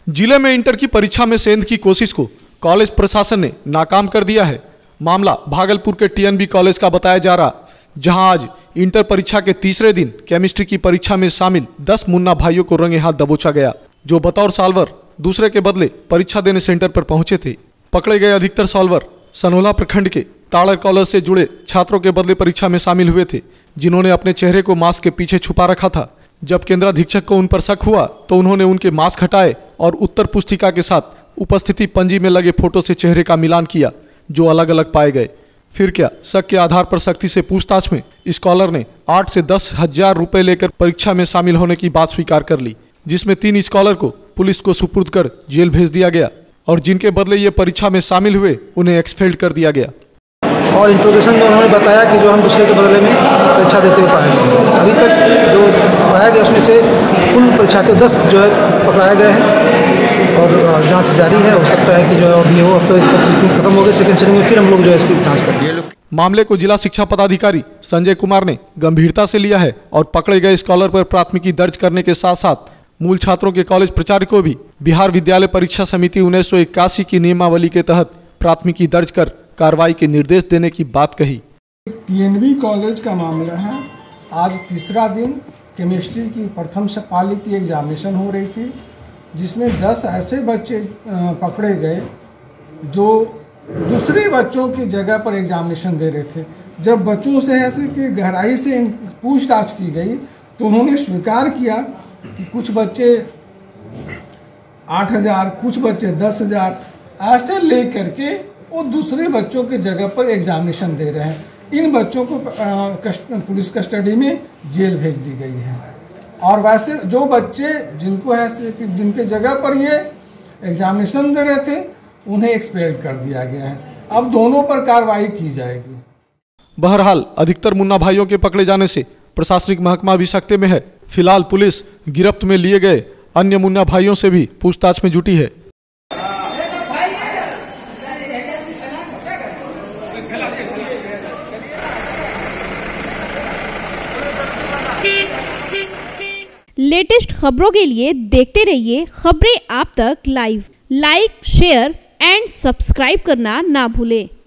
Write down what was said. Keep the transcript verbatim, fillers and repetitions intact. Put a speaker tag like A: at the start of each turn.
A: जिले में इंटर की परीक्षा में सेंध की कोशिश को कॉलेज प्रशासन ने नाकाम कर दिया है। मामला भागलपुर के टीएनबी कॉलेज का बताया जा रहा, जहां आज इंटर परीक्षा के तीसरे दिन केमिस्ट्री की परीक्षा में शामिल दस मुन्ना भाइयों को रंगे हाथ दबोचा गया, जो बतौर सॉल्वर दूसरे के बदले परीक्षा देने सेंटर पर पहुंचे थे। पकड़े गए अधिकतर सॉल्वर सनोला प्रखंड के ताड़र कॉलेज से जुड़े छात्रों के बदले परीक्षा में शामिल हुए थे, जिन्होंने अपने चेहरे को मास्क के पीछे छुपा रखा था। जब केंद्राधीक्षक को उन पर शक हुआ तो उन्होंने उनके मास्क हटाए और उत्तर पुस्तिका के साथ उपस्थिति पंजी में लगे फोटो से चेहरे का मिलान किया, जो अलग अलग पाए गए। फिर क्या, शक के आधार पर सख्ती से पूछताछ में स्कॉलर ने आठ से दस हजार रुपए लेकर परीक्षा में शामिल होने की बात स्वीकार कर ली, जिसमें तीन स्कॉलर को पुलिस को सुपुर्द कर जेल भेज दिया गया और जिनके बदले ये परीक्षा में शामिल हुए उन्हें एक्सपेल्ड कर दिया गया।
B: और इंट्रोगेशन में उन्होंने बताया कि जो हम दूसरे के बदले में परीक्षा देते हुए पाए गए। अभी तक जो पाया गया उसमें से कुल परीक्षा के दस जो है पकड़ाए गए हैं और जांच जारी है। हो सकता है कि जो है अभी हो, अब तो एक सीटिंग खत्म हो गई, सेकंड सीटिंग में फिर हम लोग जो है इसकी जाँच करेंगे।
A: मामले को जिला शिक्षा पदाधिकारी संजय कुमार ने गंभीरता से लिया है और पकड़े गए स्कॉलर पर प्राथमिकी दर्ज करने के साथ साथ मूल छात्रों के कॉलेज प्राचार्य को भी बिहार विद्यालय परीक्षा समिति उन्नीस सौ इक्यासी की नियमावली के तहत प्राथमिकी दर्ज कर कार्रवाई के निर्देश देने की बात कही।
C: टीएनबी कॉलेज का मामला है। आज तीसरा दिन केमिस्ट्री की प्रथम पाली की एग्जामिनेशन हो रही थी, जिसमें दस ऐसे बच्चे पकड़े गए जो दूसरे बच्चों की जगह पर एग्जामिनेशन दे रहे थे। जब बच्चों से ऐसे कि गहराई से पूछताछ की गई तो उन्होंने स्वीकार किया कि कुछ बच्चे आठ हजार कुछ बच्चे दस हजार ऐसे ले करके वो दूसरे बच्चों के जगह पर एग्जामिनेशन दे रहे हैं। इन बच्चों को कस्ट, पुलिस कस्टडी में जेल भेज दी गई है। और वैसे जो बच्चे जिनको है जिनके जगह पर ये एग्जामिनेशन दे रहे थे उन्हें एक्सपेल्ड कर दिया गया है। अब दोनों पर कार्रवाई की जाएगी।
A: बहरहाल अधिकतर मुन्ना भाइयों के पकड़े जाने से प्रशासनिक महकमा भी सख्ते में है। फिलहाल पुलिस गिरफ्त में लिए गए अन्य मुन्ना भाइयों से भी पूछताछ में जुटी है।
D: लेटेस्ट खबरों के लिए देखते रहिए खबरें आप तक live. Like, share and subscribe करना ना भूलें।